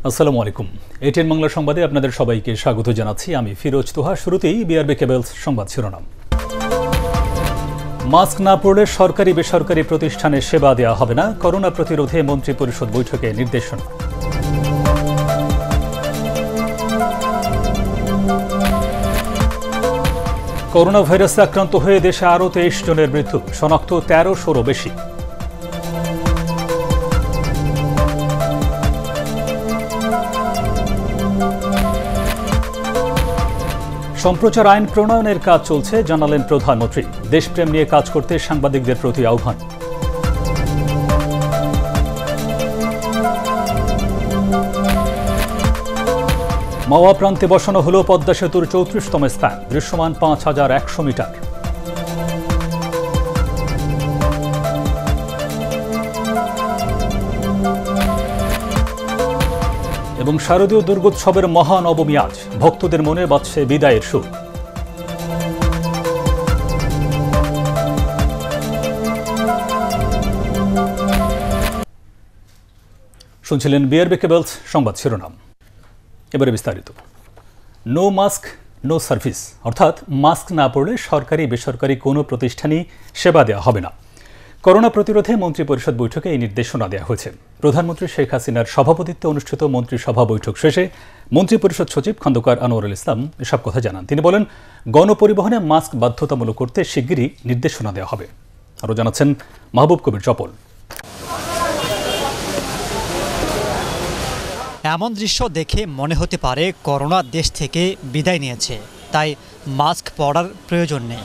আসসালামু আলাইকুম। এটিএন বাংলা সংবাদে আপনাদের সবাইকে স্বাগত জানাচ্ছি। আমি ফিরোজ তোহা। শুরুতেই বিআরবি কেবলস সংবাদ শিরোনাম। মাস্ক না পরলে সরকারি বেসরকারি প্রতিষ্ঠানে সেবা দেওয়া হবে না, করোনা প্রতিরোধে মন্ত্রিপরিষদ বৈঠকে নির্দেশনা। করোনা ভাইরাসে আক্রান্ত হয়ে দেশে আরও 23 জনের মৃত্যু, শনাক্ত 1300-ও বেশি। সম্প্রচার আইন প্রণয়নের কাজ চলছে, জানালেন প্রধানমন্ত্রী। দেশপ্রেম নিয়ে কাজ করতে সাংবাদিকদের প্রতি আহ্বান। মাওয়া প্রান্তে বসানো হল পদ্মা সেতুর 34তম স্থান, দৃশ্যমান 5100 মিটার। এবং শারদীয় দুর্গোৎসবের মহানবমী আজ, ভক্তদের মনে বাজছে বিদায়ের সুর। শুনছিলেন বিআরবি কেবলস সংবাদ শিরোনাম। এবারে বিস্তারিত। নো মাস্ক নো সার্ভিস, অর্থাৎ মাস্ক না পরলে সরকারি বেসরকারি কোনো প্রতিষ্ঠানই সেবা দেওয়া হবে না। করোনা প্রতিরোধে মন্ত্রিপরিষদ বৈঠকে এই নির্দেশনা দেওয়া হয়েছে। প্রধানমন্ত্রী শেখ হাসিনার সভাপতিত্বে অনুষ্ঠিত মন্ত্রিসভা বৈঠক শেষে মন্ত্রিপরিষদ সচিব খন্দকার আনোয়ারুল ইসলাম এসব কথা জানান। তিনি বলেন, গণপরিবহনে মাস্ক বাধ্যতামূলক করতে শিগগিরই নির্দেশনা দেওয়া হবে। আরও জানাচ্ছেন মাহবুব কবির চপল। এমন দৃশ্য দেখে মনে হতে পারে করোনা দেশ থেকে বিদায় নিয়েছে, তাই মাস্ক পরার প্রয়োজন নেই।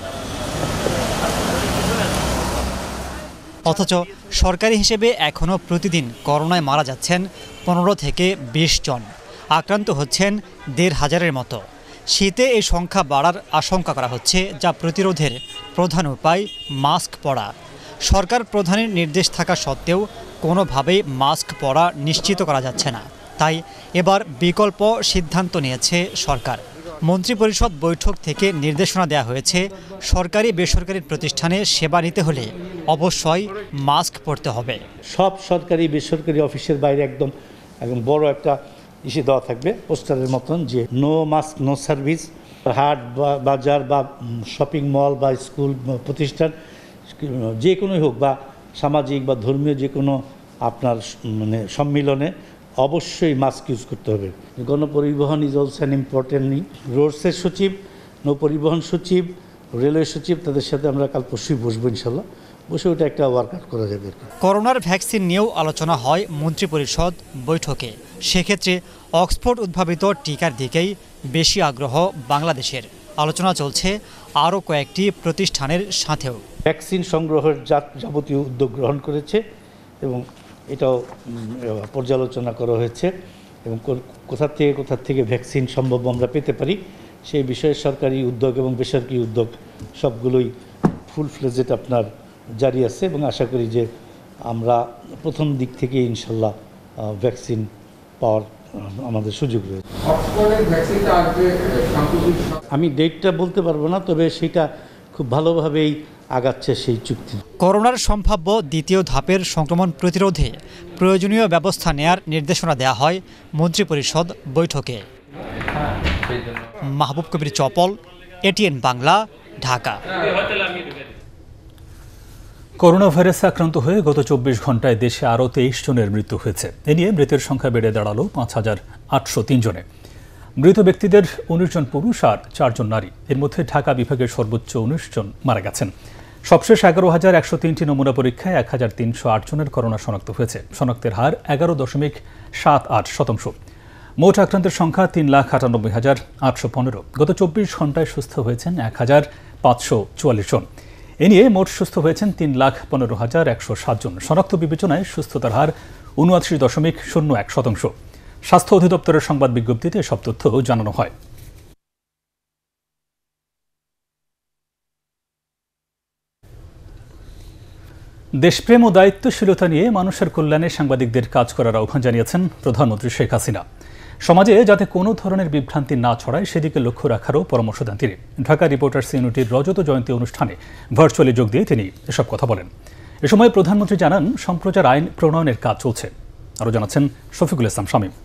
অথচ সরকারি হিসেবে এখনও প্রতিদিন করোনায় মারা যাচ্ছেন 15 থেকে 20 জন, আক্রান্ত হচ্ছেন 1500-এর মতো। শীতে এই সংখ্যা বাড়ার আশঙ্কা করা হচ্ছে, যা প্রতিরোধের প্রধান উপায় মাস্ক পরা। সরকার প্রধানের নির্দেশ থাকা সত্ত্বেও কোনোভাবেই মাস্ক পরা নিশ্চিত করা যাচ্ছে না, তাই এবার বিকল্প সিদ্ধান্ত নিয়েছে সরকার। মন্ত্রিপরিষদ বৈঠক থেকে নির্দেশনা দেওয়া হয়েছে, সরকারি বেসরকারি প্রতিষ্ঠানে সেবা নিতে হলে অবশ্যই মাস্ক পরতে হবে। সব সরকারি বেসরকারি অফিসের বাইরে একদম বড় একটা ইস্যু দেওয়া থাকবে, পোস্টারের মতন, যে নো মাস্ক নো সার্ভিস। হাট বা বাজার বা শপিং মল বা স্কুল প্রতিষ্ঠান যে কোনোই হোক, বা সামাজিক বা ধর্মীয় যে কোনো আপনার সম্মিলনে অবশ্যই মাস্ক ইউজ করতে হবে। গণপরিবহন is also an important need. রোডসের সচিব, নৌ পরিবহন সচিব, রেলওয়ে সচিব, তাদের সাথে আমরা কাল পরশুই বসবো, ইনশাল্লাহ। বসে ওটা একটা ওয়ার্কআউট করা যাবে। করোনার ভ্যাকসিন নিয়েও আলোচনা হয় মন্ত্রিপরিষদ বৈঠকে। সেক্ষেত্রে অক্সফোর্ড উদ্ভাবিত টিকার দিকেই বেশি আগ্রহ বাংলাদেশের। আলোচনা চলছে আরও কয়েকটি প্রতিষ্ঠানের সাথেও। ভ্যাকসিন সংগ্রহের যাবতীয় উদ্যোগ গ্রহণ করেছে এবং এটাও পর্যালোচনা করা হয়েছে, এবং কোথা থেকে ভ্যাকসিন সম্ভব আমরা পেতে পারি সেই বিষয়ে সরকারি উদ্যোগ এবং বেসরকারি উদ্যোগ সবগুলোই ফুল ফ্লেজেড আপনার জারি আছে, এবং আশা করি যে আমরা প্রথম দিক থেকে ইনশাল্লাহ ভ্যাকসিন পাওয়ার আমাদের সুযোগ রয়েছে। আমি ডেটটা বলতে পারবো না, তবে সেটা খুব ভালোভাবেই আগাচ্ছে সেই চুক্তি। করোনার সম্ভাব্য দ্বিতীয় ধাপের সংক্রমণ প্রতিরোধে প্রয়োজনীয় ব্যবস্থা নেয়ার নির্দেশনা দেওয়া হয় মন্ত্রিপরিষদ বৈঠকে। মাহবুব কবির চপল, এটিএন বাংলা, ঢাকা। করোনা ভাইরাসে আক্রান্ত হয়ে গত 24 ঘন্টায় দেশে আরও 23 জনের মৃত্যু হয়েছে। এ নিয়ে মৃতের সংখ্যা বেড়ে দাঁড়ালো 5803 জনে। মৃত ব্যক্তিদের 19 জন পুরুষ আর 4 জন নারী। এর মধ্যে ঢাকা বিভাগের সর্বোচ্চ 19 জন মারা গেছেন। সবশেষ 11,103টি নমুনা পরীক্ষায় 1308 জনের করোনা শনাক্ত হয়েছে। শনাক্তের হার 11.78%। মোট আক্রান্তের সংখ্যা 3,98,815। গত 24 ঘন্টায় সুস্থ হয়েছেন 1,544 জন। এ নিয়ে মোট সুস্থ হয়েছেন 3,15,107 জন। শনাক্ত বিবেচনায় সুস্থতার হার 79.01%। স্বাস্থ্য অধিদপ্তরের সংবাদ বিজ্ঞপ্তিতে এসব তথ্য জানানো হয়। দেশপ্রেম ও দায়িত্বশীলতা নিয়ে মানুষের কল্যাণে সাংবাদিকদের কাজ করার আহ্বান জানিয়েছেন প্রধানমন্ত্রী শেখ হাসিনা। সমাজে যাতে কোনো ধরনের বিভ্রান্তি না ছড়ায় সেদিকে লক্ষ্য রাখারও পরামর্শ দেন তিনি। ঢাকা রিপোর্টার্স ইউনিটির রজত জয়ন্তী অনুষ্ঠানে ভার্চুয়ালি যোগ দিয়ে তিনি এসব কথা বলেন। এ সময় প্রধানমন্ত্রী জানান, সম্প্রচার আইন প্রণয়নের কাজ চলছে। আরও জানাচ্ছেন শফিকুল ইসলাম শামীম।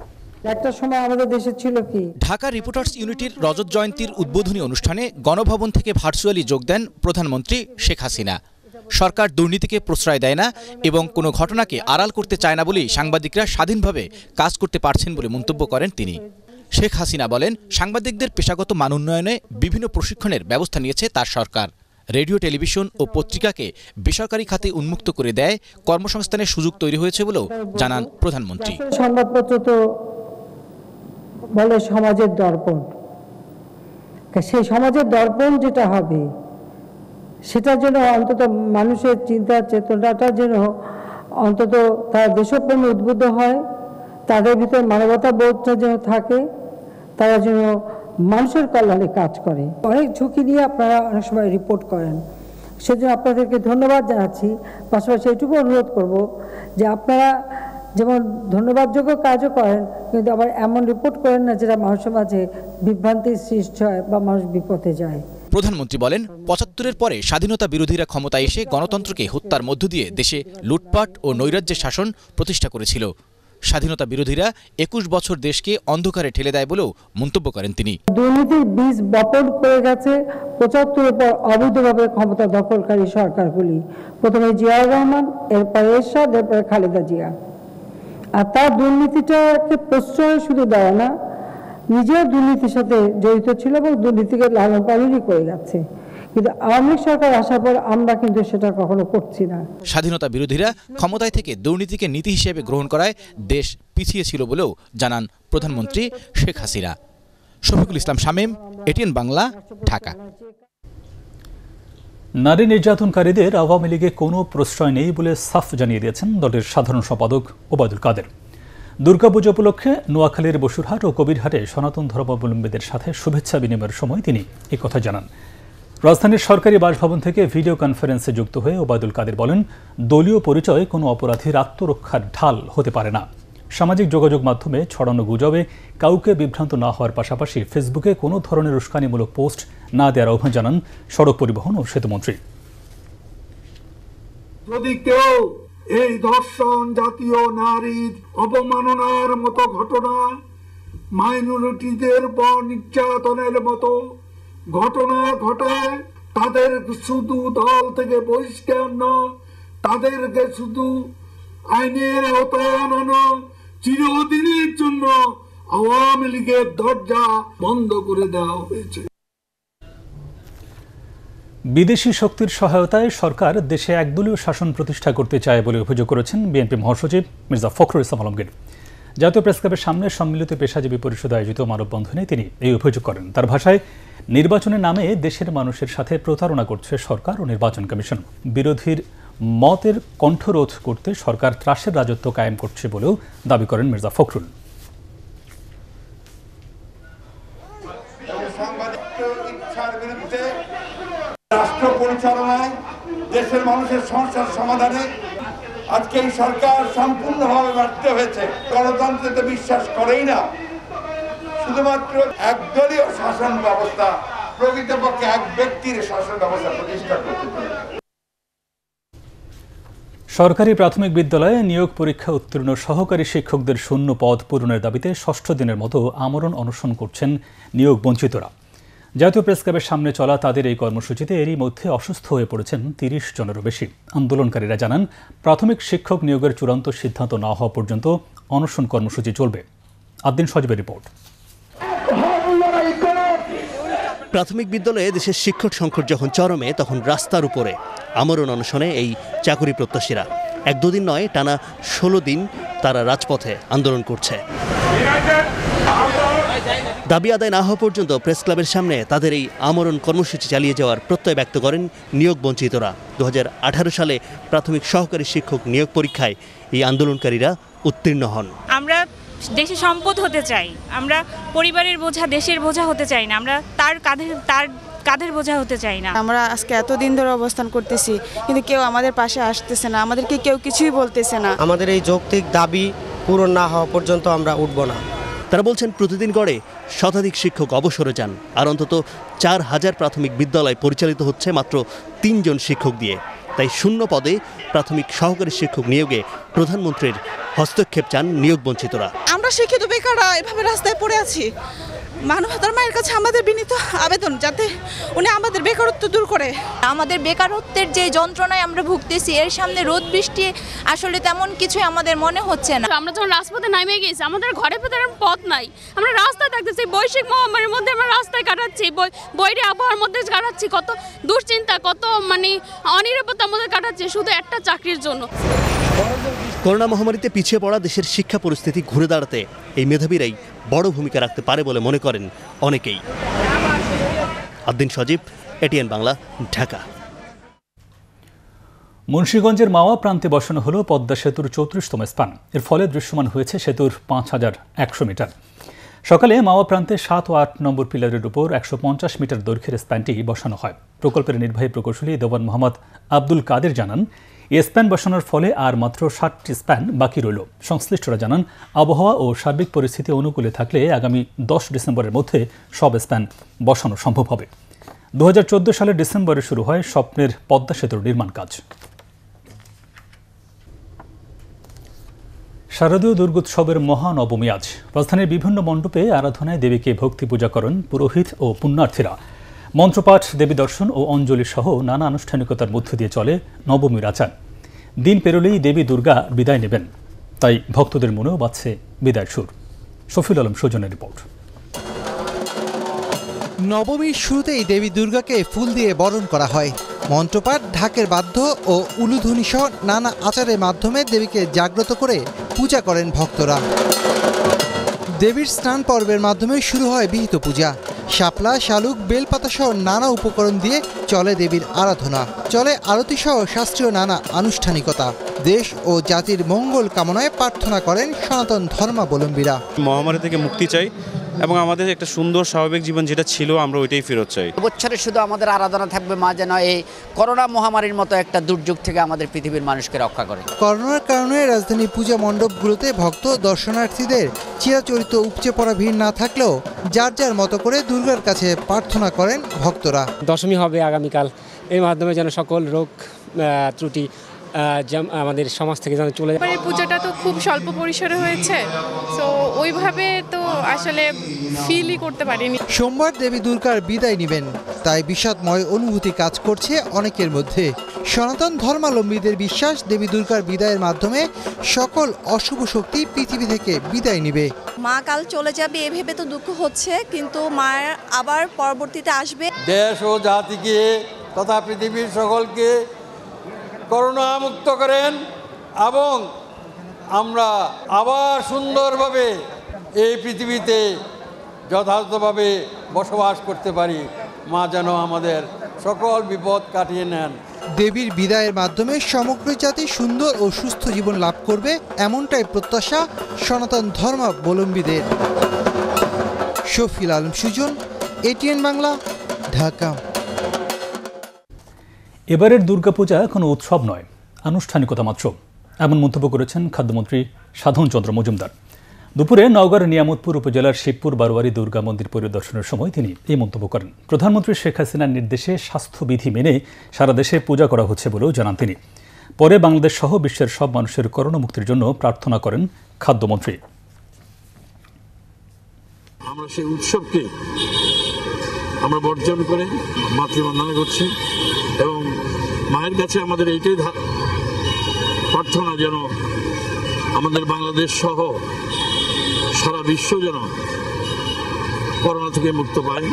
একটা সময় আমাদের দেশে ছিল কি। ঢাকা রিপোর্টার্স ইউনিটির রজত জয়ন্তীর উদ্বোধনী অনুষ্ঠানে গণভবন থেকে ভার্চুয়ালি যোগ দেন প্রধানমন্ত্রী শেখ হাসিনা। সরকার দুর্নীতিকে প্রশ্রয় দেয় না এবং কোনো ঘটনাকে আড়াল করতে চায় না বলেই সাংবাদিকরা স্বাধীনভাবে কাজ করতে পারছেন বলে মন্তব্য করেন তিনি। শেখ হাসিনা বলেন, সাংবাদিকদের পেশাগত মান উন্নয়নে বিভিন্ন প্রশিক্ষণের ব্যবস্থা নিয়েছে তার সরকার। রেডিও, টেলিভিশন ও পত্রিকাকে বেসরকারি খাতে উন্মুক্ত করে দেয়, কর্মসংস্থানের সুযোগ তৈরি হয়েছে বলেও জানান প্রধানমন্ত্রী। সংবাদপত্র তো বলে সমাজের দর্পণ, সেই সমাজের দর্পণ যেটা হবে সেটার জন্য অন্তত মানুষের চিন্তা চেতনাটা যেন অন্তত তারা দেশপ্রেমে উদ্বুদ্ধ হয়, তাদের ভিতরে মানবতা বোধটা যেন থাকে, তারা যেন মানুষের কল্যাণে কাজ করে। অনেক ঝুঁকি নিয়ে আপনারা অনেক সময় রিপোর্ট করেন, সেজন্য আপনাদেরকে ধন্যবাদ জানাচ্ছি। পাশাপাশি এটুকু অনুরোধ করব যে আপনারা যেমন ধন্যবাদযোগ্য কাজও করেন, কিন্তু আবার এমন রিপোর্ট করেন না যেটা মানুষের মাঝে বিভ্রান্তির সৃষ্টি হয় বা মানুষ বিপথে যায়। প্রধানমন্ত্রী বলেন, ৭৫-এর পরে স্বাধীনতা বিরোধীরা ক্ষমতায় এসে গণতন্ত্রকে হত্যার মধ্য দিয়ে দেশে লুটপাট ও নৈরাজ্যের শাসন প্রতিষ্ঠা করেছিল। স্বাধীনতা বিরোধীরা ২১ বছর দেশকে অন্ধকারে ঠেলে দেয় বলেও মন্তব্য করেন তিনি। দুর্নীতির বীজ বপন করে গেছে ৭৫-এর পর অবৈধভাবে ক্ষমতা দখলকারী সরকারগুলি। প্রথমে জিয়াউর রহমান, এরপরে এরশাদ, এরপরে খালেদা জিয়া। আর তার দুর্নীতিটাকে প্রশ্রয় শুধু দেওয়া না, নিজেও দুর্নীতির সাথে জড়িত ছিল এবং দুর্নীতিকে লালন পালনই করে যাচ্ছে। কিন্তু আওয়ামী লীগ সরকার আসার পর আমরা কিন্তু সেটা কখনো করছি না। স্বাধীনতা বিরোধীরা ক্ষমতায় থেকে দুর্নীতিকে নীতি হিসেবে গ্রহণ করায় দেশ পিছিয়ে ছিল বলেও জানান প্রধানমন্ত্রী শেখ হাসিনা। শফিকুল ইসলাম শামীম, এটিএন বাংলা, ঢাকা। নারী নির্যাতনকারীদের আওয়ামী লীগে কোনো প্রশ্রয় নেই বলে সাফ জানিয়ে দিয়েছেন দলের সাধারণ সম্পাদক ওবায়দুল কাদের। দুর্গাপূজা উপলক্ষে নোয়াখালীর বসুরহাট ও কবিরহাটে সনাতন ধর্মাবলম্বীদের সাথে শুভেচ্ছা বিনিময়ের সময় তিনি একথা জানান। রাজধানীর সরকারি বাসভবন থেকে ভিডিও কনফারেন্সে যুক্ত হয়ে ওবায়দুল কাদের বলেন, দলীয় পরিচয় কোনো অপরাধীর আত্মরক্ষার ঢাল হতে পারে না। সামাজিক যোগাযোগ মাধ্যমে ছড়ানো গুজবে কাউকে বিভ্রান্ত না হওয়ার পাশাপাশি ফেসবুকে কোনো ধরনের উস্কানিমূলক পোস্ট না দেওয়ার আহ্বান জানান সড়ক পরিবহন ও সেতুমন্ত্রী। যদি কেউ এই ধর্ষণ, জাতীয় নারীর অবমাননার মতো ঘটনা, মাইনরিটিদের উপর নির্যাতনের মতো ঘটনা ঘটায়, তাদের শুধু দল থেকে বহিষ্কার নয়, তাদেরকে শুধু আইনের আওতায় আনানো, চিরদিনের জন্য আওয়ামী লীগের দরজা বন্ধ করে দেওয়া হয়েছে। বিদেশি শক্তির সহায়তায় সরকার দেশে একদলীয় শাসন প্রতিষ্ঠা করতে চায় বলে অভিযোগ করেছেন বিএনপি মহাসচিব মির্জা ফখরুল ইসলাম আলমগীর। জাতীয় প্রেসক্লাবের সামনে সম্মিলিত পেশাজীবী পরিষদ আয়োজিত মানববন্ধনে তিনি এই অভিযোগ করেন। তার ভাষায়, নির্বাচনের নামে দেশের মানুষের সাথে প্রতারণা করছে সরকার ও নির্বাচন কমিশন। বিরোধীর মতের কণ্ঠরোধ করতে সরকার ত্রাসের রাজত্ব কায়েম করছে বলেও দাবি করেন মির্জা ফখরুল। রাষ্ট্র পরিচালনায়, দেশের মানুষের সমস্যার সমাধানে আজকে এই সরকার সম্পূর্ণভাবে ব্যর্থ হয়েছে। গণতন্ত্রে বিশ্বাস করেই না, শুধুমাত্র একদলীয় শাসন ব্যবস্থা, প্রকৃতপক্ষে এক ব্যক্তির শাসন ব্যবস্থা প্রতিষ্ঠা করতে পারে। সরকারি প্রাথমিক বিদ্যালয়ে নিয়োগ পরীক্ষা উত্তীর্ণ সহকারী শিক্ষকদের শূন্য পদ পূরণের দাবিতে ষষ্ঠ দিনের মতো আমরণ অনশন করছেন নিয়োগ বঞ্চিতরা। জাতীয় প্রেসক্লাবের সামনে চলা তাদের এই কর্মসূচিতে এরই মধ্যে অসুস্থ হয়ে পড়েছেন ৩০ জনেরও বেশি। আন্দোলনকারীরা জানান, প্রাথমিক শিক্ষক নিয়োগের চূড়ান্ত সিদ্ধান্ত না হওয়া পর্যন্ত অনশন কর্মসূচি চলবে। আদ্দিন সজীবের রিপোর্ট। প্রাথমিক বিদ্যালয়ে দেশের শিক্ষক সংকট যখন চরমে, তখন রাস্তার উপরে আমরণ অনশনে এই চাকরি প্রত্যাশীরা। ১-২ দিন নয়, টানা ১৬ দিন তারা রাজপথে আন্দোলন করছে। দাবি আদায় না হওয়া পর্যন্ত প্রেস ক্লাবের সামনে তাদের এই আমরণ কর্মসূচি চালিয়ে যাওয়ার প্রত্যয় ব্যক্ত করেন নিয়োগ বঞ্চিতরা। ২০১৮ সালে প্রাথমিক সহকারী শিক্ষক নিয়োগ পরীক্ষায় এই আন্দোলনকারীরা উত্তীর্ণ হন। আমরা দেশের সম্পদ হতে চাই, আমরা পরিবারের বোঝা, দেশের বোঝা হতে চাই না, আমরা তার কাঁধের বোঝা হতে চাই না। আমরা আজকে এতদিন ধরে অবস্থান করতেছি, কিন্তু কেউ আমাদের পাশে আসতেছে না, আমাদেরকে কেউ কিছুই বলতেছে না। আমাদের এই যৌক্তিক দাবি পূরণ না হওয়া পর্যন্ত আমরা উঠব না। তারা বলছেন, প্রতিদিন গড়ে শতাধিক শিক্ষক অবসরে যান, আর অন্তত ৪,০০০ প্রাথমিক বিদ্যালয় পরিচালিত হচ্ছে মাত্র ৩ জন শিক্ষক দিয়ে। তাই শূন্য পদে প্রাথমিক সহকারী শিক্ষক নিয়োগে প্রধানমন্ত্রীর হস্তক্ষেপ চান নিয়োগ বঞ্চিতরা। আমরা শিক্ষিত বেকাররা এভাবে রাস্তায় পড়ে আছি। মানবতার মায়ের কাছে আমাদের বিনীত আবেদন যাতে উনি আমাদের বেকারত্ব দূর করে। আমাদের বেকারত্বের যে যন্ত্রণায় আমরা ভুগতেছি, এর সামনে রোদ বৃষ্টি আসলে তেমন কিছু আমাদের মনে হচ্ছে না। আমরা যখন রাজপথে নামে গেছি, আমাদের ঘরে ভেতরে পথ নাই, আমরা রাস্তায় থাকতেছি, বৈশ্বিক মহামারীর মধ্যে আমরা রাস্তায় কাটাচ্ছি, বৈরী আবহাওয়ার মধ্যে কাটাচ্ছি, কত দুশ্চিন্তা, কত অনিরাপত্তার মধ্যে কাটাচ্ছি শুধু একটা চাকরির জন্য। করোনা মহামারীতে পিছিয়ে পড়া দেশের শিক্ষা পরিস্থিতি ঘুরে দাঁড়াতে এই মেধাবীরাই বড় ভূমিকা রাখতে পারে বলে মনে করেন অনেকেই। আদ্দিন সজীব, এটিএন বাংলা, ঢাকা। মুন্সিগঞ্জের মাওয়া প্রান্তে বসানো হলো পদ্মা সেতুর 34তম স্পান। এর ফলে দৃশ্যমান হয়েছে সেতুর 5100 মিটার। সকালে মাওয়া প্রান্তে 7 ও 8 নম্বর পিলারের উপর 150 মিটার দৈর্ঘ্যের স্প্যানটি বসানো হয়। প্রকল্পের নির্বাহী প্রকৌশলী দেওয়ান মোহাম্মদ আব্দুল কাদের জানান, এই স্প্যান বসানোর ফলে আর মাত্র 60টি স্প্যান বাকি রইল। সংশ্লিষ্টরা জানান, আবহাওয়া ও সার্বিক পরিস্থিতি অনুকূলে থাকলে আগামী 10 ডিসেম্বরের মধ্যে সব স্প্যান বসানো সম্ভব হবে। 2014 সালের ডিসেম্বরে শুরু হয় স্বপ্নের পদ্মা সেতুর নির্মাণ কাজ। শারদীয় দুর্গোৎসবের মহানবমী আজ। রাজধানীর বিভিন্ন মণ্ডপে আরাধনায় দেবীকে ভক্তি পূজা করেন পুরোহিত ও পুণ্যার্থীরা। মন্ত্রপাঠ, দেবী দর্শন ও অঞ্জলি সহ নানা আনুষ্ঠানিকতার মধ্য দিয়ে চলে নবমীর আচার। দিন পেরোলেই দেবী দুর্গা বিদায় নেবেন, তাই ভক্তদের মনেও বাজছে বিদায় সুর। শফিউল আলম সুজনের রিপোর্ট। নবমীর শুরুতেই দেবী দুর্গাকে ফুল দিয়ে বরণ করা হয়। মন্ত্রপাঠ, ঢাকের বাদ্য ও উলুধ্বনি সহ নানা আচারের মাধ্যমে দেবীকে জাগ্রত করে পূজা করেন ভক্তরা। দেবীর স্নান পর্বের মাধ্যমে শুরু হয় বিহিত পূজা। শাপলা, শালুক, বেলপাতা সহ নানা উপকরণ দিয়ে চলে দেবীর আরাধনা। চলে আরতি সহ শাস্ত্রীয় নানা আনুষ্ঠানিকতা। দেশ ও জাতির মঙ্গল কামনায় প্রার্থনা করেন সনাতন ধর্মাবলম্বীরা। মহামারী থেকে মুক্তি চাই এবং আমাদের একটা সুন্দর স্বাভাবিক জীবন যেটা ছিল আমরা ওইটাই ফেরত চাই। বছরে শুধু আমাদের আরাধনা থাকবে মা যেন এই করোনা মহামারীর মতো একটা দুর্যোগ থেকে আমাদের পৃথিবীর মানুষকে রক্ষা করে। করোনার কারণে রাজধানীর পূজা মণ্ডপগুলোতে ভক্ত দর্শনার্থীদের চিরাচরিত উপচে পড়া ভিড় না থাকলেও যার যার মতো করে দুর্গার কাছে প্রার্থনা করেন ভক্তরা। দশমী হবে আগামীকাল, এর মাধ্যমে যেন সকল রোগ ত্রুটি আমাদের সমাজ থেকে যেন চলে যায়। পূজাটা তো খুব স্বল্প পরিসরে হয়েছে, তো ওইভাবে তো আসলে ফিলই করতে পারিনি। সোমবার দেবী দুর্গার বিদায় নেবেন, তাই বিষাদময় অনুভূতি কাজ করছে অনেকের মধ্যে। সনাতন ধর্মাবলম্বীদের বিশ্বাস, দেবী দুর্গার বিদায়ের মাধ্যমে সকল অশুভ শক্তি পৃথিবী থেকে বিদায় নেবে। মা কাল চলে যাবে এ ভেবে তো দুঃখ হচ্ছে, কিন্তু মা আবার পরবর্তীতে আসবে। দেশ ও জাতিকে তথা পৃথিবীর সকলকে করোনা মুক্ত করেন এবং আমরা আবার সুন্দরভাবে এই পৃথিবীতে যথাযথভাবে বসবাস করতে পারি। মা যেন আমাদের সকল বিপদ কাটিয়ে নেন। দেবীর বিদায়ের মাধ্যমে সমগ্র জাতি সুন্দর ও সুস্থ জীবন লাভ করবে, এমনটাই প্রত্যাশা সনাতন ধর্মাবলম্বীদের। শফিউল আলম সুজন, এটিএন বাংলা, ঢাকা। এবারের দুর্গাপূজা কোনো উৎসব নয়, আনুষ্ঠানিকতা মাত্র, এমন মন্তব্য করেছেন খাদ্যমন্ত্রী সাধন চন্দ্র মজুমদার। দুপুরে নওগাঁর নিয়ামতপুর উপজেলার শিবপুর বারোয়ারি দুর্গা মন্দির পরিদর্শনের সময় তিনি এই মন্তব্য করেন। প্রধানমন্ত্রী শেখ হাসিনার নির্দেশে স্বাস্থ্যবিধি মেনে সারা দেশে পূজা করা হচ্ছে বলেও জানান তিনি। পরে বাংলাদেশ সহ বিশ্বের সব মানুষের করোনা মুক্তির জন্য প্রার্থনা করেন খাদ্যমন্ত্রী। আমরা সেই উৎসবকে আমরা বর্জন করে মাতৃবন্দনা করছি এবং মায়ের কাছে আমাদের এইটাই প্রার্থনা যেন আমাদের বাংলাদেশ সহ সারা বিশ্ব যেন করোনা থেকে মুক্ত পায়।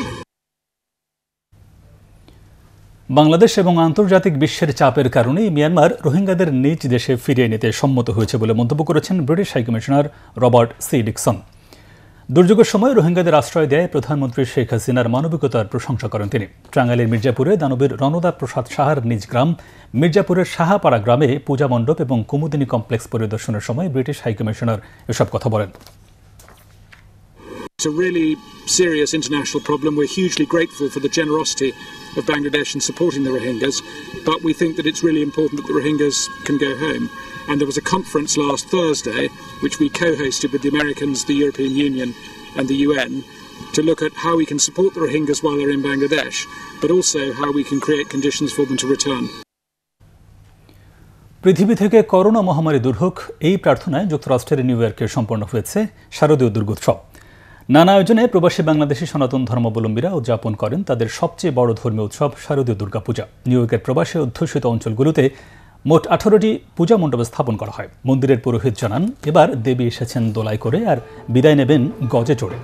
বাংলাদেশ এবং আন্তর্জাতিক বিশ্বের চাপের কারণে মিয়ানমার রোহিঙ্গাদের নিজ দেশে ফিরিয়ে নিতে সম্মত হয়েছে বলে মন্তব্য করেছেন British high commissioner Robert C Dickson. দুর্যোগের সময় রোহিঙ্গাদের আশ্রয় দেয় প্রধানমন্ত্রী শেখ হাসিনার মানবিকতার প্রশংসা করেন তিনি। টাঙ্গাইলের মির্জাপুরে দানবীর রণদা প্রসাদ সাহার নিজ গ্রাম মির্জাপুরের সাহাপাড়া গ্রামে পূজা মণ্ডপ এবং কুমুদিনী কমপ্লেক্স পরিদর্শনের সময় ব্রিটিশ হাইকমিশনার এসব কথা বলেন। It's a really serious international problem. We're hugely grateful for the generosity of Bangladesh in supporting the Rohingyas, but we think that it's really important that the Rohingyas can go home. And there was a conference last Thursday, which we co-hosted with the Americans, the European Union and the UN, to look at how we can support the Rohingyas while they're in Bangladesh, but also how we can create conditions for them to return. পৃথিবী থেকে corona মহামারী দূর হোক, এই প্রার্থনায় যুক্তরাষ্ট্রের new ইয়র্কে সম্পন্ন হয়েছে শারদীয় দুর্গোৎসব। নানা আয়োজনে প্রবাসী বাংলাদেশি সনাতন ধর্মাবলম্বীরা উদযাপন করেন তাদের সবচেয়ে বড় ধর্মীয় উৎসব শারদীয় দুর্গাপূজা। নিউ ইয়র্কের প্রবাসী অধ্যুষিত অঞ্চলগুলোতে মোট 18টি পূজা মণ্ডপ স্থাপন করা হয়। মন্দিরের পুরোহিত জানান, এবার দেবী এসেছেন দোলায় করে আর বিদায় নেবেন গজে চড়ে।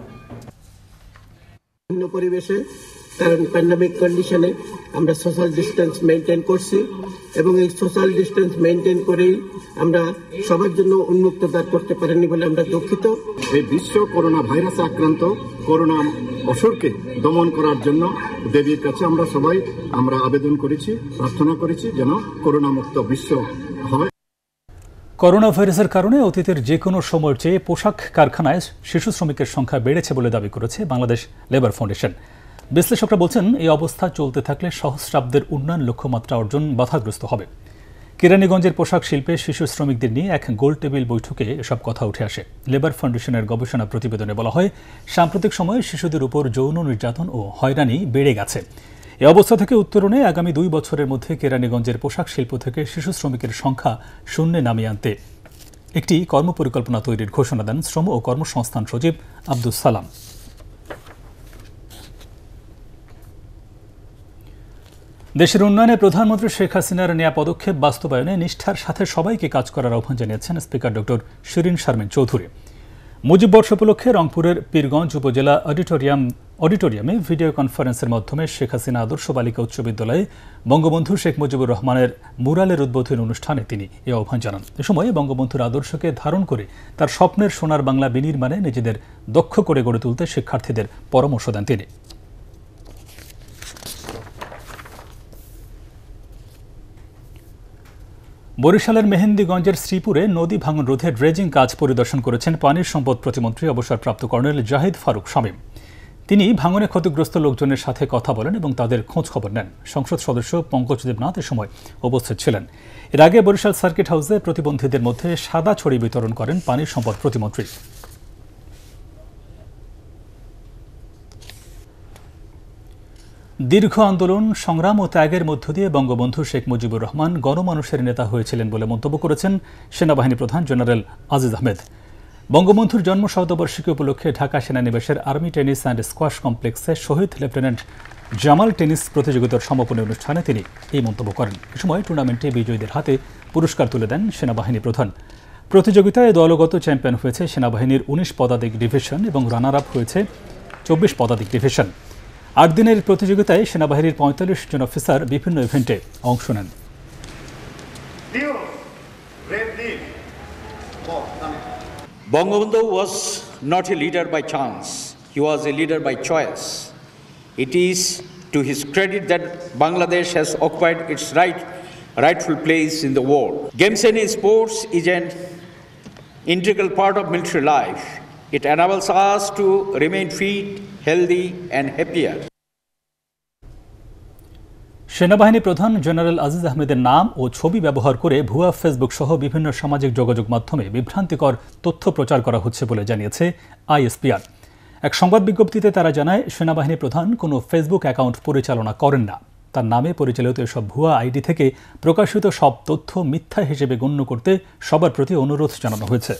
পরিবেশে কারণ প্যান্ডামিক কন্ডিশনে আমরা সোশ্যাল ডিস্টেন্স মেনটেন করছি এবং এই সোশ্যাল ডিস্টেন্স মেনটেন করেই আমরা সবার জন্য উন্মুক্ত দ্বার করতে পারিনি বলে আমরা দুঃখিত। এই বিশ্ব করোনা ভাইরাসে আক্রান্ত করোনা অসুরকে দমন করার জন্য দেবীর কাছে আমরা আবেদন করেছি, প্রার্থনা করেছি যেন করোনা মুক্ত বিশ্ব হয়। করোনা ভাইরাসের কারণে অতীতের যে কোনো সময়ের চেয়ে পোশাক কারখানায় শিশু শ্রমিকের সংখ্যা বেড়েছে বলে দাবি করেছে বাংলাদেশ লেবার ফাউন্ডেশন। বিশ্লেষকরা বলছেন, এই অবস্থা চলতে থাকলে সহস্রাব্দের উন্নয়ন লক্ষ্যমাত্রা অর্জন বাধাগ্রস্ত হবে। কেরানীগঞ্জের পোশাক শিল্পে শিশু শ্রমিকদের নিয়ে এক গোল টেবিল বৈঠকে এসব কথা উঠে আসে। লেবার ফাউন্ডেশনের গবেষণা প্রতিবেদনে বলা হয়, সাম্প্রতিক সময়ে শিশুদের উপর যৌন নির্যাতন ও হয়রানি বেড়ে গেছে। এই অবস্থা থেকে উত্তরণে আগামী 2 বছরের মধ্যে কেরানীগঞ্জের পোশাক শিল্প থেকে শিশু শ্রমিকের সংখ্যা শূন্যে নামিয়ে আনতে একটি কর্মপরিকল্পনা তৈরির ঘোষণা দেন শ্রম ও কর্মসংস্থান সচিব আব্দুস সালাম। দেশের উন্নয়নে প্রধানমন্ত্রী শেখ হাসিনার নেয়া পদক্ষেপ বাস্তবায়নে নিষ্ঠার সাথে সবাইকে কাজ করার আহ্বান জানিয়েছেন স্পিকার ডক্টর শিরিন শারমিন চৌধুরী। মুজিব বর্ষ উপলক্ষে রংপুরের পীরগঞ্জ উপজেলা অডিটোরিয়ামে ভিডিও কনফারেন্সের মাধ্যমে শেখ হাসিনা আদর্শ বালিকা উচ্চ বিদ্যালয়ে বঙ্গবন্ধু শেখ মুজিবুর রহমানের মুরালের উদ্বোধনী অনুষ্ঠানে তিনি এই আহ্বান জানান। এ সময় বঙ্গবন্ধুর আদর্শকে ধারণ করে তার স্বপ্নের সোনার বাংলা বিনির্মাণে নিজেদের দক্ষ করে গড়ে তুলতে শিক্ষার্থীদের পরামর্শ দেন তিনি। বরিশালের মেহেন্দিগঞ্জের শ্রীপুরে নদী ভাঙন রোধে ড্রেজিং কাজ পরিদর্শন করেছেন পানির সম্পদ প্রতিমন্ত্রী অবসরপ্রাপ্ত কর্নেল জাহিদ ফারুক শামীম। তিনি ভাঙনে ক্ষতিগ্রস্ত লোকজনের সাথে কথা বলেন এবং তাদের খোঁজ খবর নেন। সংসদ সদস্য পঙ্কজ দেবনাথ এ সময় উপস্থিত ছিলেন। এর আগে বরিশাল সার্কিট হাউসে প্রতিবন্ধীদের মধ্যে সাদা ছড়ি বিতরণ করেন পানির সম্পদ প্রতিমন্ত্রী। দীর্ঘ আন্দোলন, সংগ্রাম ও ত্যাগের মধ্য দিয়ে বঙ্গবন্ধু শেখ মুজিবুর রহমান গণমানুষের নেতা হয়েছিলেন বলে মন্তব্য করেছেন সেনাবাহিনী প্রধান জেনারেল আজিজ আহমেদ। বঙ্গবন্ধুর জন্ম শতবার্ষিকী উপলক্ষে ঢাকা সেনানিবাসের আর্মি টেনিস অ্যান্ড স্কোয়াশ কমপ্লেক্সে শহীদ লেফটেন্যান্ট জামাল টেনিস প্রতিযোগিতার সমাপনী অনুষ্ঠানে তিনি এই মন্তব্য করেন। এ সময় টুর্নামেন্টে বিজয়ীদের হাতে পুরস্কার তুলে দেন সেনাবাহিনী প্রধান। প্রতিযোগিতায় দলগত চ্যাম্পিয়ন হয়েছে সেনাবাহিনীর 19 পদাতিক ডিভিশন এবং রানার আপ হয়েছে 24 পদাতিক ডিভিশন। 8 দিনের প্রতিযোগিতায় সেনাবাহিনীর 45 জন অফিসার বিভিন্ন ইভেন্টে অংশ নেন। Bangabandhu was not a leader by chance, he was a leader by choice. It is to his credit that Bangladesh has occupied its rightful place in the world. Games and sports is an integral part of military life. It enables us to remain fit, healthy and happier. সেনাবাহিনী প্রধান general Aziz আহমেদের নাম ও ছবি ব্যবহার করে ভুয়া Facebook সহ বিভিন্ন সামাজিক যোগাযোগ মাধ্যমে বিভ্রান্তিকর তথ্য প্রচার করা হচ্ছে বলে জানিয়েছে আইএসপিআর। এক সংবাদ বিজ্ঞপ্তিতে তারা জানায়, সেনাবাহিনী প্রধান কোনো ফেসবুক অ্যাকাউন্ট পরিচালনা করেন না। তার নামে পরিচালিত এসব ভুয়া আইডি থেকে প্রকাশিত সব তথ্য মিথ্যা হিসেবে গণ্য করতে সবার প্রতি অনুরোধ জানানো হয়েছে।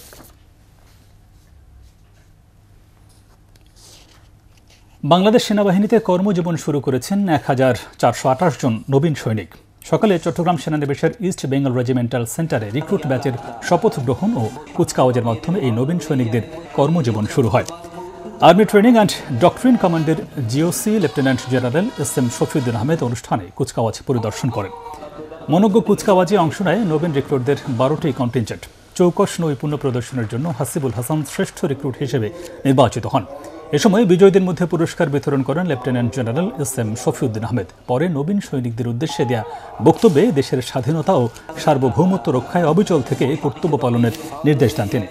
বাংলাদেশ সেনাবাহিনীতে কর্মজীবন শুরু করেছেন 1428 জন নবীন সৈনিক। সকালে চট্টগ্রাম সেনানিবাসের ইস্ট বেঙ্গল রেজিমেন্টাল সেন্টারে রিক্রুট ব্যাচের শপথ গ্রহণ ও কুচকাওয়াজের মাধ্যমে এই নবীন সৈনিকদের কর্মজীবন শুরু হয়। আর্মি ট্রেনিং অ্যান্ড ডক্ট্রিন কমান্ডের GOC lieutenant general S M. Shafiuddin Ahmed অনুষ্ঠানে কুচকাওয়াজ পরিদর্শন করেন। মনোজ্ঞ কুচকাওয়াজে অংশ নেয় নবীন রিক্রুটদের 12টি কন্টিনজেন্ট। চৌকস নৈপুণ্য প্রদর্শনের জন্য হাসিবুল হাসান শ্রেষ্ঠ রিক্রুট হিসেবে নির্বাচিত হন। এ সময় বিজয়ীদের মধ্যে পুরস্কার বিতরণ করেন lieutenant general S M. Shafiuddin Ahmed. পরে নবীন সৈনিকদের উদ্দেশ্যে দেয়া বক্তব্যে দেশের স্বাধীনতা ও সার্বভৌমত্ব রক্ষায় অবিচল থেকে কর্তব্য পালনের নির্দেশ দেন তিনি।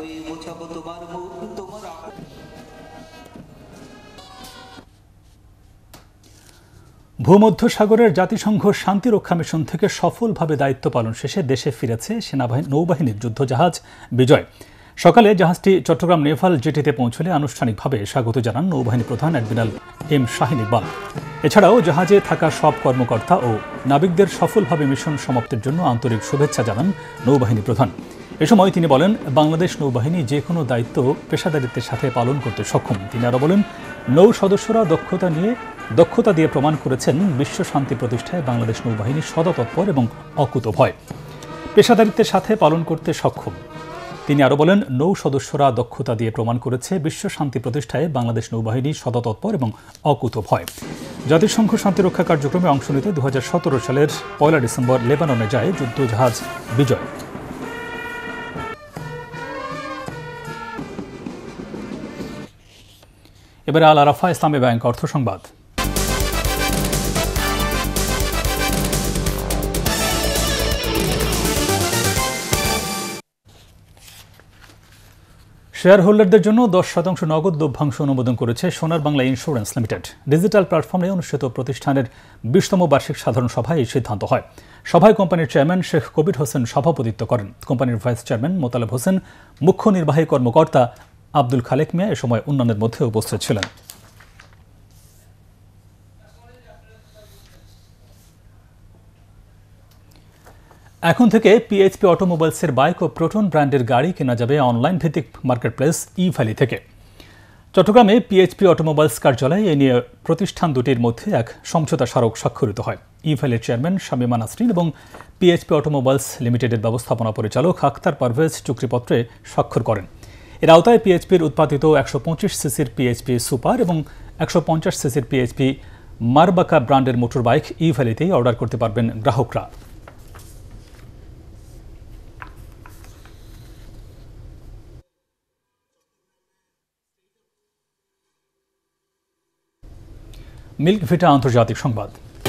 ভূমধ্যসাগরের জাতিসংঘ শান্তিরক্ষা মিশন থেকে সফলভাবে দায়িত্ব পালন শেষে দেশে ফিরেছে নৌবাহিনীর যুদ্ধজাহাজ বিজয়। সকালে জাহাজটি চট্টগ্রাম নেভাল জেটিতে পৌঁছলে আনুষ্ঠানিকভাবে স্বাগত জানান নৌবাহিনী প্রধান অ্যাডমিরাল এম শাহীন ইকবাল। এছাড়াও জাহাজে থাকা সব কর্মকর্তা ও নাবিকদের সফলভাবে মিশন সমাপ্তির জন্য আন্তরিক শুভেচ্ছা জানান নৌবাহিনী প্রধান। এ সময় তিনি বলেন, বাংলাদেশ নৌবাহিনী যে কোনো দায়িত্ব পেশাদারিত্বের সাথে পালন করতে সক্ষম। তিনি আরও বলেন, নৌ সদস্যরা দক্ষতা দিয়ে প্রমাণ করেছেন বিশ্ব শান্তি প্রতিষ্ঠায় বাংলাদেশ নৌবাহিনী সদতৎপর এবং অকুতভয় পেশাদারিত্বের সাথে পালন করতে সক্ষম। তিনি আরও বলেন, নৌ সদস্যরা দক্ষতা দিয়ে প্রমাণ করেছে বিশ্ব শান্তি প্রতিষ্ঠায় বাংলাদেশ নৌবাহিনী সদতৎপর এবং অকুতভয়। জাতিসংঘ শান্তিরক্ষা কার্যক্রমে অংশ নিতে 2017 সালের 1 ডিসেম্বর লেবাননে যায় যুদ্ধজাহাজ বিজয়। এবারে আল আরাফা ইসলামী ব্যাংক অর্থ সংবাদ। শেয়ার হোল্ডারদের জন্য 10% নগদ লভ্যাংশ অনুমোদন করেছে সোনার বাংলা ইন্স্যুরেন্স লিমিটেড। ডিজিটাল প্ল্যাটফর্মে অনুষ্ঠিত প্রতিষ্ঠানের 20তম বার্ষিক সাধারণ সভায় এই সিদ্ধান্ত হয়। সভায় কোম্পানির চেয়ারম্যান শেখ কবির হোসেন সভাপতিত্ব করেন। কোম্পানির ভাইস চেয়ারম্যান মোতালেব হোসেন, মুখ্য নির্বাহী কর্মকর্তা আব্দুল খালেক মিয়া এ সময় অন্যান্যের মধ্যে উপস্থিত ছিলেন। এখন থেকে পিএইচপি অটোমোবাইলসের বাইক ও প্রোটন ব্র্যান্ডের গাড়ি কেনা যাবে অনলাইন ভিত্তিক মার্কেটপ্লেস ই-ভ্যালি থেকে। চট্টগ্রামে পিএইচপি অটোমোবাইলস কার্যালয়ে এ নিয়ে প্রতিষ্ঠান দুটির মধ্যে এক সমঝোতা স্মারক স্বাক্ষরিত হয়। ই-ভ্যালির চেয়ারম্যান শামীমা নাসরিন এবং পিএইচপি অটোমোবাইলস লিমিটেডের ব্যবস্থাপনা পরিচালক আখতার পারভেজ চুক্তিপত্রে স্বাক্ষর করেন। এর আওতায় পিএইচপির উৎপাদিত 125 সিসির পিএইচপি সুপার এবং 150 সিসির পিএইচপি মারবাকা ব্র্যান্ডের মোটর বাইক ই-ভ্যালিতেই অর্ডার করতে পারবেন গ্রাহকরা। মিল্ক ভিটা আন্তর্জাতিক সংবাদ।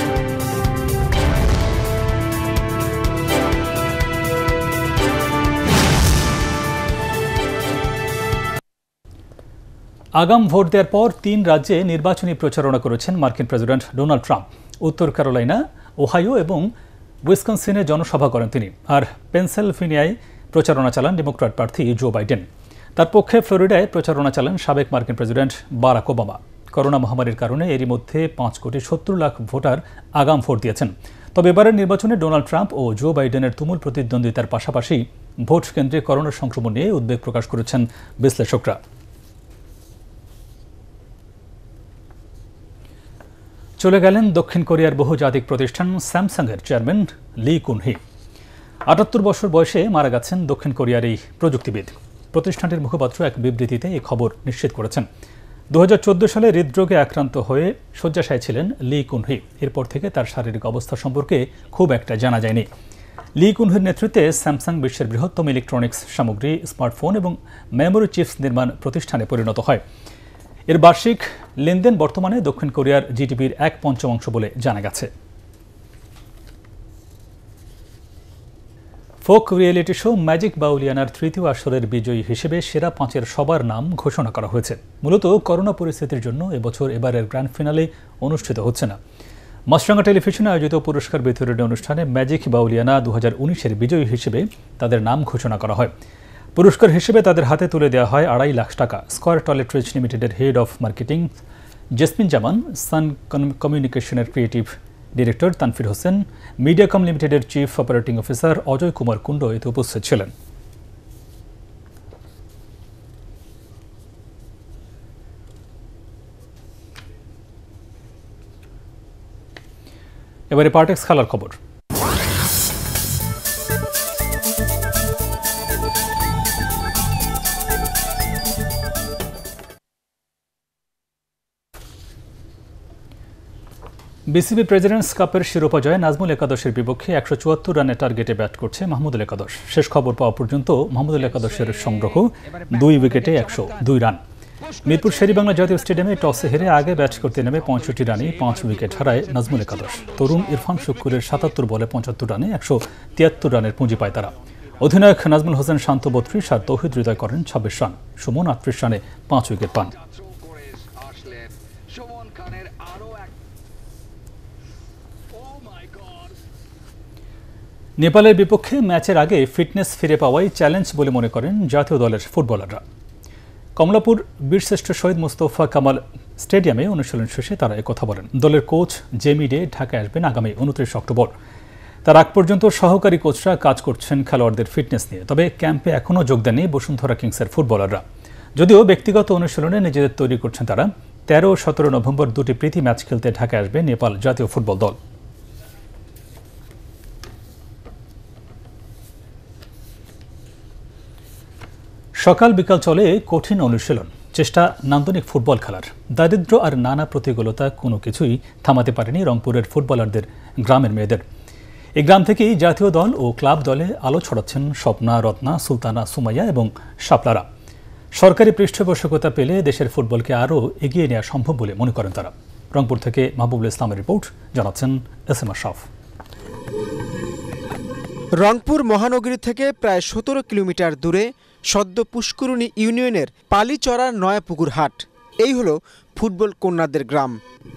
আগাম ভোট দেওয়ার পর 3 রাজ্যে নির্বাচনী প্রচারণা করেছেন মার্কিন প্রেসিডেন্ট ডোনাল্ড ট্রাম্প। উত্তর ক্যারোলাইনা, ওহাইও এবং উইসকনসিনে জনসভা করেন তিনি। আর পেনসিলভেনিয়ায় প্রচারণা চালান ডেমোক্র্যাট প্রার্থী জো বাইডেন। তার পক্ষে ফ্লোরিডায় প্রচারণা চালান সাবেক মার্কিন প্রেসিডেন্ট বারাক ওবামা। করোনা মহামারীর কারণে এরই মধ্যে 5,70,00,000 ভোটার আগাম ভোট দিয়েছেন। তবে এবারের নির্বাচনে ডোনাল্ড ট্রাম্প ও জো বাইডেনের তুমুল প্রতিদ্বন্দ্বিতার পাশাপাশি ভোট কেন্দ্রে করোনার সংক্রমণ নিয়ে উদ্বেগ প্রকাশ করেছেন বিশ্লেষকরা। চলে গেলেন দক্ষিণ কোরিয়ার বহুজাতিক প্রতিষ্ঠান স্যামসাংয়ের চেয়ারম্যান লি কুন-হি। 78 বছর বয়সে মারা গেছেন দক্ষিণ কোরিয়ার এই প্রযুক্তিবিদ। প্রতিষ্ঠানটির মুখপাত্র এক বিবৃতিতে এই খবর নিশ্চিত করেছেন। 2014 সালে হৃদরোগে আক্রান্ত হয়ে শয্যাশায়ী ছিলেন লি কুন-হি। এরপর থেকে তার শারীরিক অবস্থা সম্পর্কে খুব একটা জানা যায়নি। লি কুন-হির নেতৃত্বে স্যামসাং বিশ্বের বৃহত্তম ইলেকট্রনিক্স সামগ্রী, স্মার্টফোন এবং মেমোরি চিপস নির্মাণ প্রতিষ্ঠানে পরিণত হয়। এর বার্ষিক লেনদেন বর্তমানে দক্ষিণ কোরিয়ার জিডিপির 1/5 বলে জানা গেছে। ফোক রিয়েলিটি শো ম্যাজিক বাউলিয়ানার 3য় আসরের বিজয়ী হিসেবে সেরা 5-এর সবার নাম ঘোষণা করা হয়েছে। মূলত করোনা পরিস্থিতির জন্য এবারের গ্র্যান্ড ফিনালে অনুষ্ঠিত হচ্ছে না। মাছরাঙা টেলিভিশনে আয়োজিত পুরস্কার বিতরণী অনুষ্ঠানে ম্যাজিক বাউলিয়ানা 2019-এর বিজয়ী হিসেবে তাদের নাম ঘোষণা করা হয়। পুরস্কার হিসেবে তাদের হাতে তুলে দেওয়া হয় 2.5 লাখ টাকা। স্কয়ার টয়লেট্রিজ লিমিটেডের head of marketing Jesmin Zaman, sun কমিউনিকেশনের creative director Tanfir Hossain, Mediacom লিমিটেডের chief operating officer Ajoy Kumar Kundu এতে উপস্থিত ছিলেন। এবারে পার্টেক্স খেলার খবর। বিসিবি প্রেসিডেন্টস কাপের শিরোপা জয়ে নাজমুল একাদশের বিপক্ষে 174 রানের টার্গেটে ব্যাট করছে মাহমুদুল একাদশ। শেষ খবর পাওয়া পর্যন্ত মাহমুদুল একাদশের সংগ্রহ 2 উইকেটে 102 রান। মিরপুর শেরেবাংলা জাতীয় স্টেডিয়ামে টসে হেরে আগে ব্যাট করতে নেমে 65 রানে 5 উইকেট হারায় নাজমুল একাদশ। তরুণ ইরফান শুক্কুরের 77 বলে 75 রানে 173 রানের পুঁজি পায় তারা। অধিনায়ক নাজমুল হোসেন শান্ত 32 আর তৌহিদ হৃদয় করেন 26 রান। সুমন 38 রানে 5 উইকেট পান। নেপালের বিপক্ষে ম্যাচের আগে ফিটনেস ফিরে পাওয়াই চ্যালেঞ্জ বলে মনে করেন জাতীয় দলের ফুটবলাররা। কমলাপুর বীরশ্রেষ্ঠ শহীদ মোস্তফা কামাল স্টেডিয়ামে অনুশীলন শেষে তারা একথা বলেন। দলের কোচ জেমি ডে ঢাকায় আসবেন আগামী 29 অক্টোবর। তার আগ পর্যন্ত সহকারী কোচরা কাজ করছেন খেলোয়াড়দের ফিটনেস নিয়ে। তবে ক্যাম্পে এখনও যোগ দেননি বসুন্ধরা কিংসের ফুটবলাররা। যদিও ব্যক্তিগত অনুশীলনে নিজেদের তৈরি করছেন তারা। 13 ও 17 নভেম্বর দুটি প্রীতি ম্যাচ খেলতে ঢাকায় আসবে নেপাল জাতীয় ফুটবল দল। সকাল বিকাল চলে কঠিন অনুশীলন, চেষ্টা নান্দনিক ফুটবল খেলার। দারিদ্র্য আর নানা প্রতিকূলতা কোনো কিছুই থামাতে পারেনি রংপুরের ফুটবলারদের, গ্রামের মেয়েদের। এই গ্রাম থেকেই জাতীয় দল ও ক্লাব দলে আলো ছড়াচ্ছেন স্বপ্না, রত্না, সুলতানা, সুমাইয়া এবং শাপলারা। সরকারি পৃষ্ঠপোষকতা পেলে দেশের ফুটবলকে আরও এগিয়ে নেওয়া সম্ভব বলে মনে করেন তারা। রংপুর থেকে মাহবুবুল ইসলামের রিপোর্ট, জানাচ্ছেন এসএম আশরাফ। রংপুর মহানগরী থেকে প্রায় 17 কিলোমিটার দূরে সদ্য পুষ্করণী ইউনিয়নের পালিচড়ার নয়াপুকুর হাট। এই হলো ফুটবল কন্যাদের গ্রাম।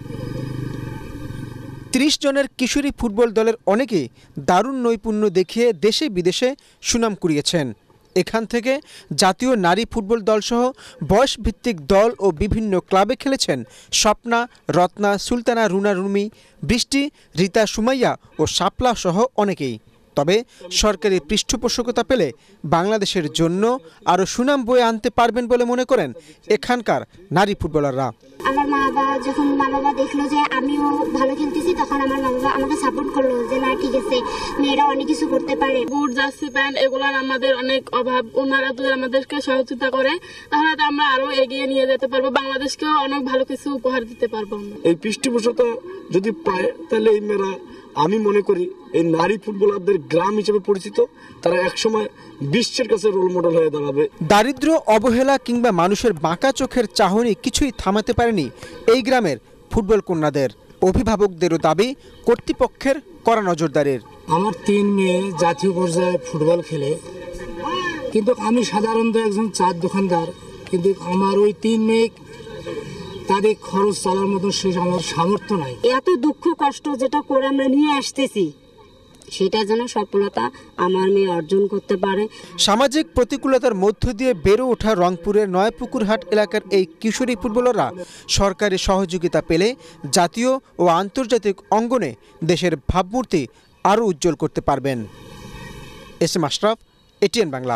30 জনের কিশোরী ফুটবল দলের অনেকেই দারুণ নৈপুণ্য দেখিয়ে দেশে বিদেশে সুনাম কুড়িয়েছেন। এখান থেকে জাতীয় নারী ফুটবল দলসহ বয়সভিত্তিক দল ও বিভিন্ন ক্লাবে খেলেছেন স্বপ্না, রত্না, সুলতানা, রুনা, রুমি, বৃষ্টি, রীতা, সুমাইয়া ও শাপলা সহ অনেকেই। তবে সরকারি পৃষ্ঠপোষকতা পেলে বাংলাদেশের জন্য আরও সুনাম বয়ে আনতে পারবেন বলে মনে করেন এখানকার নারী ফুটবলাররা। আমার মা বাবা যখন দেখলো যে আমিও ভালো খেলতেছি, তখন আমার মা বাবা আমাকে সাপোর্ট করলো যে না ঠিক আছে, মেয়েরা অনেক কিছু করতে পারে। বুট, জার্সি, প্যান্ট এগুলোর আমাদের অনেক অভাব। ওনারা যদি আমাদেরকে সহযোগিতা করে তাহলে তো আমরা আরো এগিয়ে নিয়ে যেতে পারবো, বাংলাদেশকেও অনেক ভালো কিছু উপহার দিতে পারবো। এই পৃষ্ঠপোষকতা যদি পায় তাহলে এই মেয়েরা, আমি মনে করি এই নারী ফুটবলারদের গ্রাম হিসেবে পরিচিত, তারা একসময় বিশ্বের কাছে রোল মডেল হয়ে দাঁড়াবে। দারিদ্র্য, অবহেলা কিংবা মানুষের বাঁকা চোখের চাহনি কিছুই থামাতে পারেনি এই গ্রামের ফুটবল কন্যাদের। অভিভাবকদেরও দাবি কর্তৃপক্ষের কড়া নজরদারির। আমার 3 মেয়ে জাতীয় পর্যায়ে ফুটবল খেলে, কিন্তু আমি সাধারণত একজন চার দোকানদার, কিন্তু আমার ওই 3 মেয়ে তাদের খরচ চালার মতো শেষ আমার সামর্থ্য নাই। এত দুঃখ কষ্ট যেটা করে আমরা নিয়ে আসতেছি, সেটা যেন সফলতা আমার মেয়ে অর্জন করতে পারে। সামাজিক প্রতিকূলতার মধ্য দিয়ে বেড়ে ওঠা রংপুরের নয়াপুকুরহাট এলাকার এই কিশোরী ফুটবলাররা সরকারি সহযোগিতা পেলে জাতীয় ও আন্তর্জাতিক অঙ্গনে দেশের ভাবমূর্তি আরও উজ্জ্বল করতে পারবেন। S M Ashraf, ATN Bangla.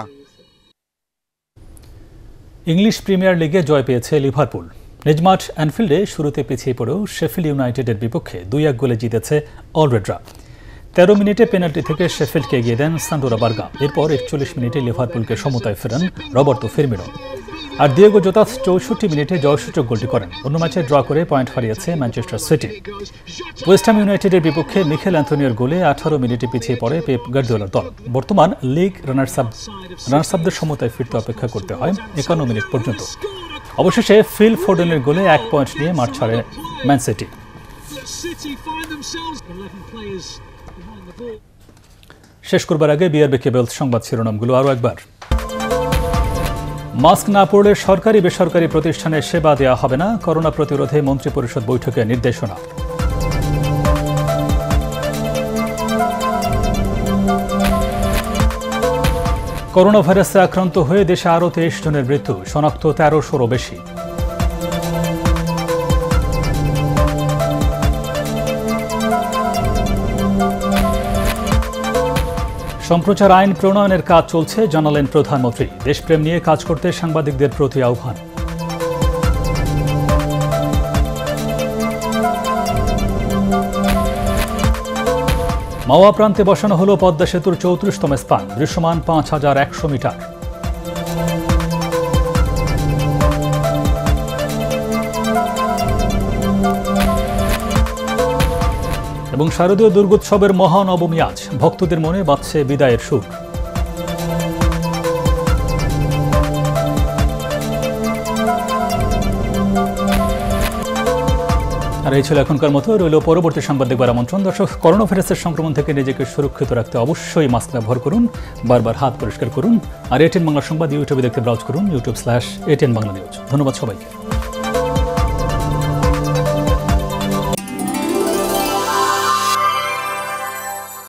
English premier লিগে জয় পেয়েছে লিভারপুল। নিজমাঠ অ্যানফিল্ডে শুরুতে পিছিয়ে পড়েও শেফিল্ড ইউনাইটেডের বিপক্ষে 2-1 গোলে জিতেছে অলরেডরা। 13 মিনিটে পেনাল্টি থেকে শেফিল্ডকে এগিয়ে দেন সান্ডোরা বার্গা। এরপর 41 মিনিটে লিভারপুলকে সমতায় ফেরান রবার্তো ফিরমিনো। আর দিয়েগো জোতা 64 মিনিটে জয়সূচক গোলটি করেন। অন্য ম্যাচে ড্র করে পয়েন্ট হারিয়েছে ম্যানচেস্টার সিটি। ওয়েস্ট হ্যাম ইউনাইটেডের বিপক্ষে মিখেল অ্যান্থনিওর গোলে 18 মিনিটে পিছিয়ে পড়ে পেপ গার্দিওলার দল। বর্তমান লিগ রানার্সআপদের সমতায় ফিরতে অপেক্ষা করতে হয় 51 মিনিট পর্যন্ত। অবশেষে ফিল ফোর্ডেনের গোলে 1 পয়েন্ট নিয়ে মাঠ ছাড়ে ম্যান সিটি। শেষ করবার আগে বিআরবি কেবল সংবাদ শিরোনামগুলো আরও একবার। মাস্ক না পরলে সরকারি বেসরকারি প্রতিষ্ঠানে সেবা দেওয়া হবে না, করোনা প্রতিরোধে মন্ত্রিপরিষদ বৈঠকে নির্দেশনা। করোনা ভাইরাসে আক্রান্ত হয়ে দেশে আরও 23 জনের মৃত্যু, শনাক্ত 1300-ও বেশি। সম্প্রচার আইন প্রণয়নের কাজ চলছে, জানালেন প্রধানমন্ত্রী। দেশপ্রেম নিয়ে কাজ করতে সাংবাদিকদের প্রতি আহ্বান। মাওয়া প্রান্তে বসানো হলো পদ্মা সেতুর 34তম স্পান, দৃশ্যমান 5100 মিটার। এবং শারদীয় দুর্গোৎসবের মহানবমী আজ, ভক্তদের মনে বাজছে বিদায়ের সুর। আর এই ছিল এখনকার মতো। রইল পরবর্তী সংবাদ দেখবার আমন্ত্রণ। দর্শক, করোনা ভাইরাসের সংক্রমণ থেকে নিজেকে সুরক্ষিত রাখতে অবশ্যই মাস্ক ব্যবহার করুন, বারবার হাত পরিষ্কার করুন। আর এটিএন বাংলা সংবাদ ইউটিউবে দেখতে ব্রাউজ করুন, youtube/ATN বাংলা নিউজ। ধন্যবাদ সবাইকে।